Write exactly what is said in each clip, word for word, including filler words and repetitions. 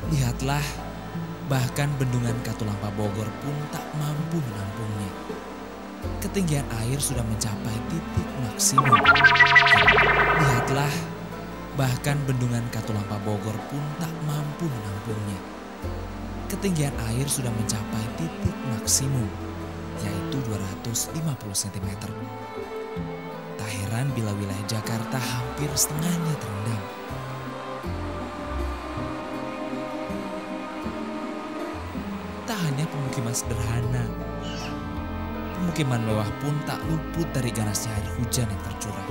Lihatlah, bahkan bendungan Katulampa Bogor pun tak mampu menampungnya. Ketinggian air sudah mencapai titik maksimum. Lihatlah, bahkan bendungan Katulampa Bogor pun tak mampu menampungnya. Ketinggian air sudah mencapai titik maksimum, yaitu dua ratus lima puluh sentimeter. Tak heran bila wilayah Jakarta hampir setengahnya terendam. Tak hanya pemukiman sederhana, pemukiman mewah pun tak luput dari ganasnya air hujan yang tercurah.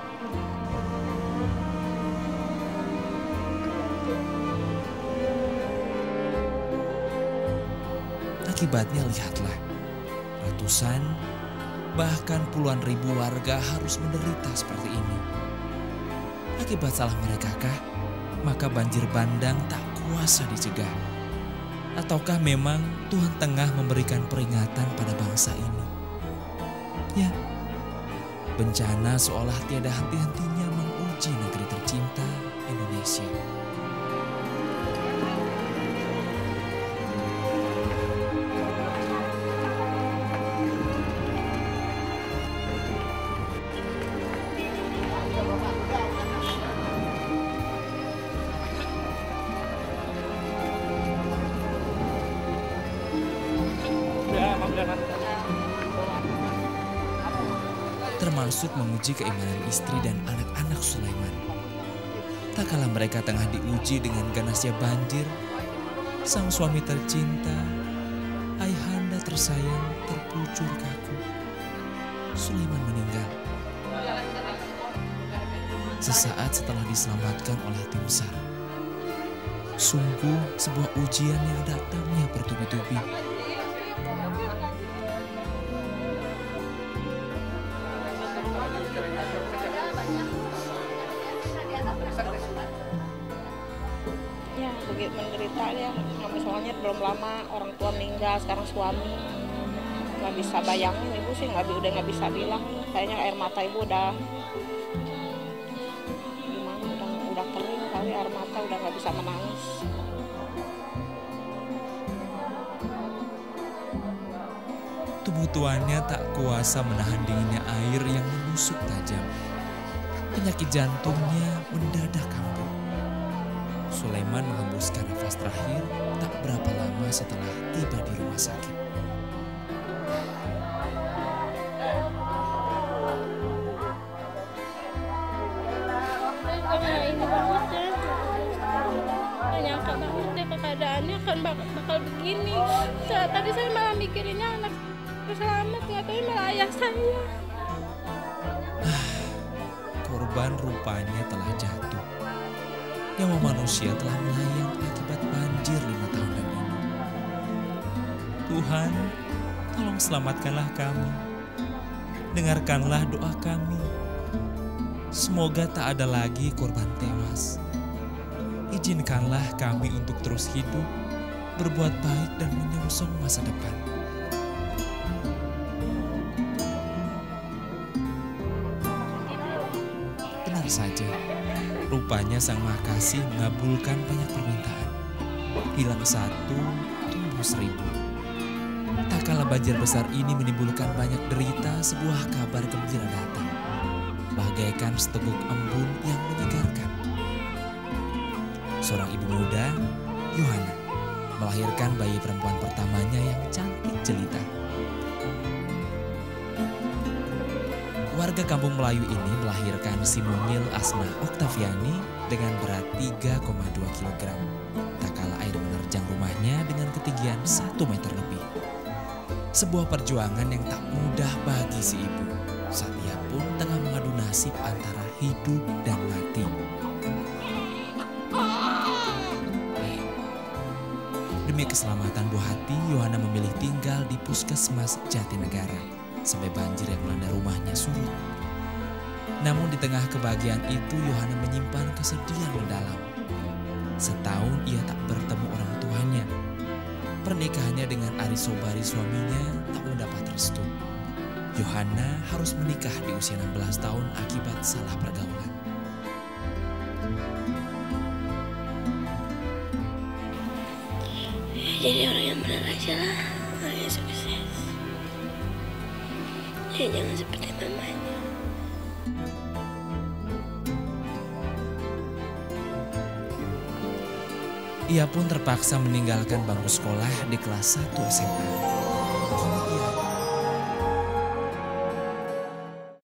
Akibatnya lihatlah, ratusan bahkan puluhan ribu warga harus menderita seperti ini. Akibat salah mereka kah? Maka banjir bandang tak kuasa dicegah. Ataukah memang Tuhan tengah memberikan peringatan pada bangsa ini? Ya, bencana seolah tiada henti-hentinya menguji negeri tercinta Indonesia. Termasuk menguji keimanan istri dan anak-anak Sulaiman. Tak kala mereka tengah diuji dengan ganasnya banjir, sang suami tercinta, ayahanda tersayang terpucuk kaku. Sulaiman meninggal. Sesaat setelah diselamatkan oleh tim S A R. Sungguh sebuah ujian yang datangnya bertubi-tubi. Ya begitu menderita ya, soalnya belum lama orang tua meninggal, sekarang suami. Nggak bisa bayangin, ibu sih nggak udah nggak bisa bilang, kayaknya air mata ibu udah gimana, udah udah kering kali air mata, udah nggak bisa menangis. Tubuh tuannya tak kuasa menahan dinginnya air yang menusuk tajam. Penyakit jantungnya mendadak kambuh. Sulaiman menghembuskan nafas terakhir tak berapa lama setelah tiba di rumah sakit. Ini banget ya, nggak nyangka banget deh keadaannya kan bakal, bakal begini. Saya, tadi saya malah mikirinnya anak selamat, nggak tahu malah ayah saya. Korban rupanya telah jatuh. Nyawa manusia telah melayang akibat banjir lima tahunan ini. Tuhan, tolong selamatkanlah kami. Dengarkanlah doa kami. Semoga tak ada lagi korban tewas. Izinkanlah kami untuk terus hidup, berbuat baik dan menyongsong masa depan. Benar saja, rupanya Sang Maha Kasih mengabulkan banyak permintaan. Hilang satu, tumbuh seribu. Tak kala banjir besar ini menimbulkan banyak derita, sebuah kabar gembira datang. Bagaikan seteguk embun yang menyegarkan. Seorang ibu muda, Yohana, melahirkan bayi perempuan pertamanya yang cantik jelita. Warga kampung Melayu ini melahirkan si mungil Asma Oktaviani dengan berat tiga koma dua kilogram. Tak kala air menerjang rumahnya dengan ketinggian satu meter lebih. Sebuah perjuangan yang tak mudah bagi si ibu saat ia pun tengah mengadu nasib antara hidup dan mati. Demi keselamatan buah hati, Yohana memilih tinggal di Puskesmas Jatinegara sampai banjir yang melanda rumahnya surut. Namun di tengah kebahagiaan itu, Yohana menyimpan kesedihan mendalam. Setahun ia tak bertemu orang tuanya. Pernikahannya dengan Ari Sobari suaminya tak mendapat restu. Yohana harus menikah di usia enam belas tahun akibat salah pergaulan. jadi orang yang benar aja lah, orang yang sukses. Ya jangan seperti mamanya. Ia pun terpaksa meninggalkan bangku sekolah di kelas satu S M A. Kini ia